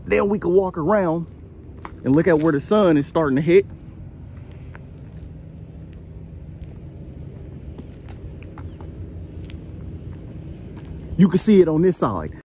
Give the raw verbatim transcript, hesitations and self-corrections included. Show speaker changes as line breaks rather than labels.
Then we can walk around and look at where the sun is starting to hit. You can see it on this side.